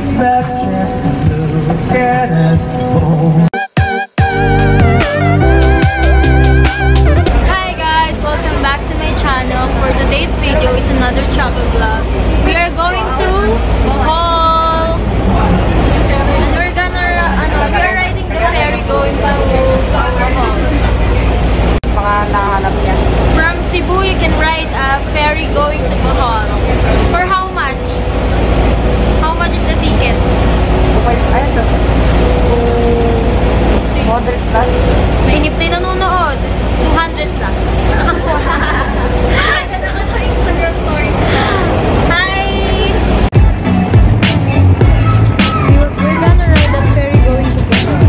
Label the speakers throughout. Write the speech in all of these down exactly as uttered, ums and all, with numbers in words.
Speaker 1: that chance to look at us both.
Speaker 2: Hi guys, welcome back to my channel. For today's video, it's another travel vlog. We are going to Bohol, and we're gonna, ano, we are riding the ferry going to Bohol. From Cebu, you can ride a ferry going to Bohol. For how much? How much is the ticket?
Speaker 3: one hundred plus.
Speaker 2: Mainip na nanonood. two hundred plus. Sa Instagram story. Hi! We're gonna ride that ferry going to Bohol.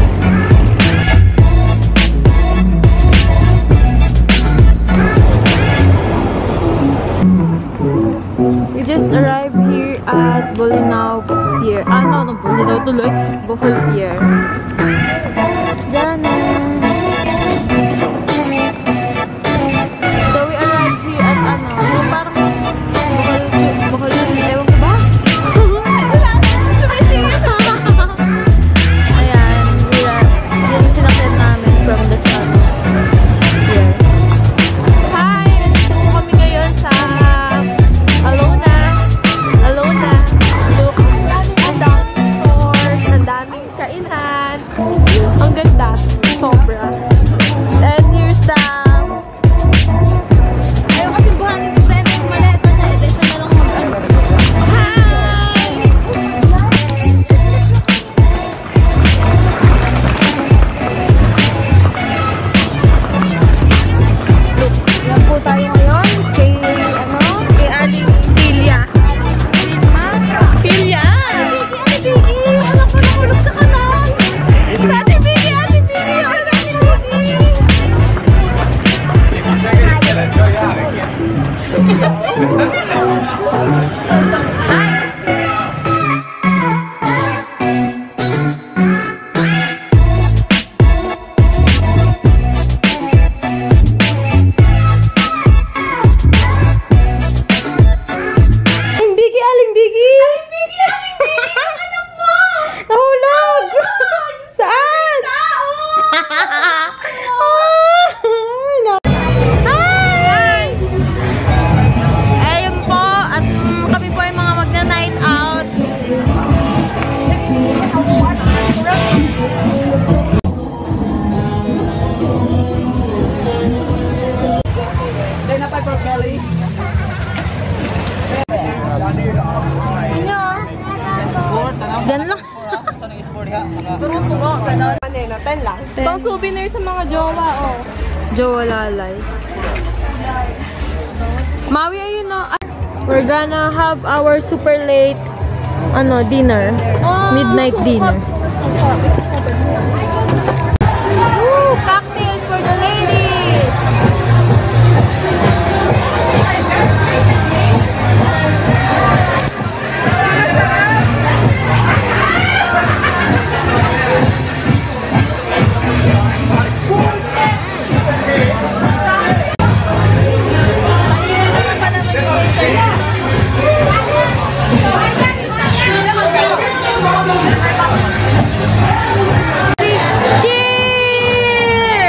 Speaker 2: We just arrived here at Bolinao Pier. Ah, no, no, Bolinao tuloy. Bohol Pier. Diyan na. So, we arrived here at ano, yung parang Bohol, Bohol, ewan ko ba? Ayan, we are, yun sinakyan namin from the sun. Here. Hi! Nandito po kami ngayon sa Alona. Alona. Look, ang daming stores, ang daming kainan. Ang ganda. Sobra. And here's the... Ayaw kasi buhanin yung friend yung maleta niya. Ito siya na lang mag-ano. Hi! Look, yan po tayo ngayon. Kay, ano? Kay Aling Pilya. Pilya! Ate Biggie! Yung anak ko nakulog sa kanan! Ate Biggie! Ate Biggie! Ate Biggie! Aling Biggie! Aling Biggie! Aling Biggie! Aling Biggie! Ang anak mo! Nahulog! Saan? Hi! Ayun po, at mm, kami po ay mga magna-night out. Diyan lang. Turo-turo, gano'n. ten lang. Pang souvenir sa mga jowa, oh. Jowa lalay. Maui, ayun, no. We're gonna have our super late, ano, dinner. Midnight dinner. Woo! Cocktails for the ladies! Cheers!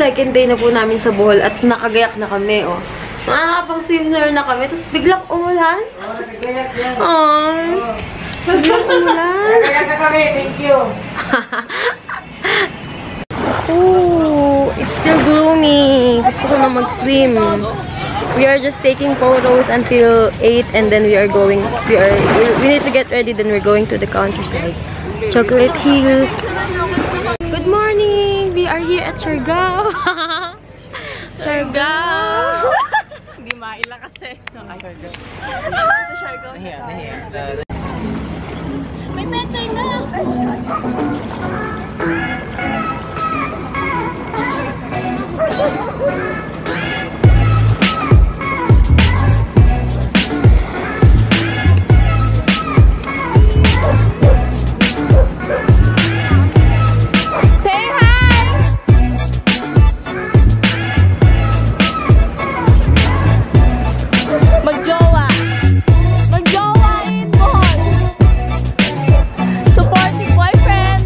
Speaker 2: second day na po namin sa Bohol at nakagayak na kami, oh. Nakakapang swimmer na kami, tapos biglang umulan.
Speaker 3: Oo, nagagayak yan.
Speaker 2: Ay, biglang umulan.
Speaker 3: Nagagayak na kami, thank you.
Speaker 2: Ooh, it's still gloomy. Gusto ko na mag-swim. We are just taking photos until eight and then we are going, we are, we need to get ready, then we're going to the countryside. Chocolate Hills. Good morning! We are here at Siargao. Siargao.
Speaker 4: Hindi maila kasi. Siargao.
Speaker 2: May pechay na!
Speaker 4: Magjowa. Magjowa in Bohol. Supporting boyfriend.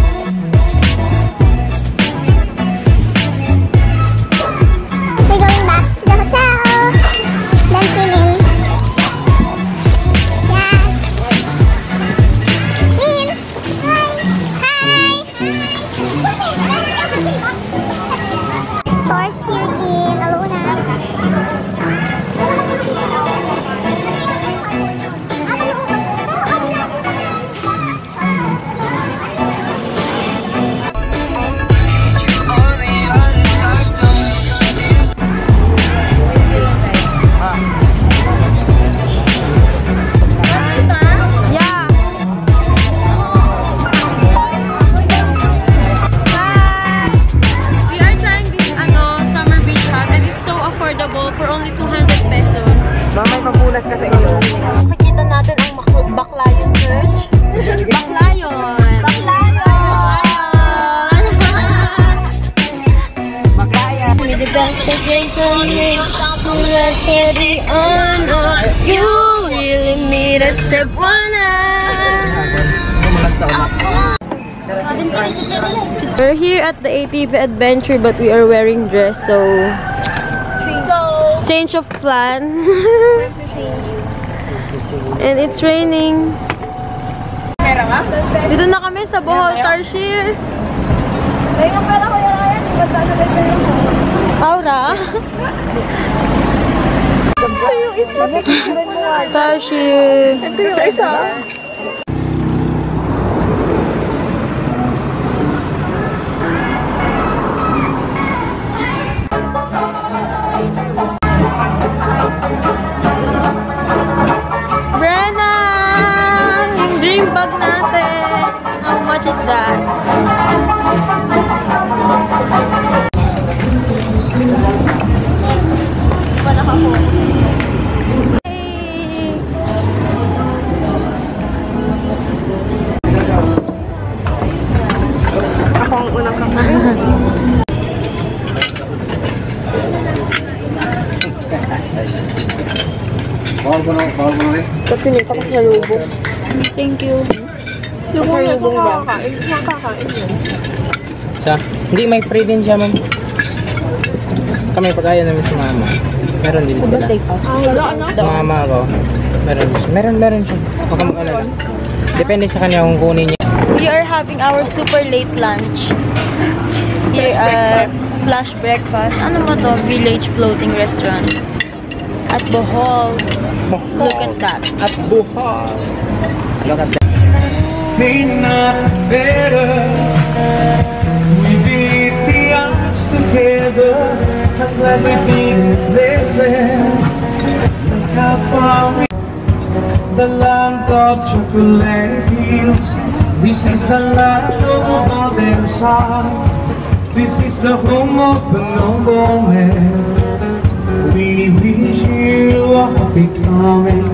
Speaker 5: We're going back to the hotel. Then swimming. Yeah. Min! Hi! Hi! Stores here in Alona.
Speaker 2: For only two hundred pesos.
Speaker 3: Mamay mabulas ka sa iyo.
Speaker 2: Makikita natin ang Baklayon Church. Baklayon! Baklayon!
Speaker 3: Magkaya.
Speaker 2: With the best of things on me, let's carry on. You really need a step one. We're here at the A T V Adventure, but we are wearing dress, so change of plan. And it's raining. Dito na kami sa Bohol, Tarshir. Aura. Tarshir. Isa-isa. Bag natin. How much is that? Wala ka po. Hey.
Speaker 4: Ako ang unang kakain.
Speaker 3: Bawal mo na, bawal mo na rin.
Speaker 2: Kapinita ko sa Loboc. Thank you.
Speaker 4: Sino mo na sa kakakain? Makakain yun.
Speaker 6: Siya? Hindi, may free din siya, ma'am. Kami pag-ayaw namin sa mama. Meron din sila.
Speaker 4: Ah, wala ano?
Speaker 6: Sa mama ko. Meron, meron, meron siya. Huwag ka mag-alala. Depende sa kanya kung kunin niya.
Speaker 2: We are having our super late lunch. Here at slash breakfast. Ano ba to? Village Floating Restaurant. At Bohol. Look at that.
Speaker 6: At Bohol. Look at that.
Speaker 1: May not better. We beat the odds together. I'm glad we beat listen. Look how far we the land of chocolate hills. This is the land of modern sun. This is the home of the noble man. We wish you a happy coming.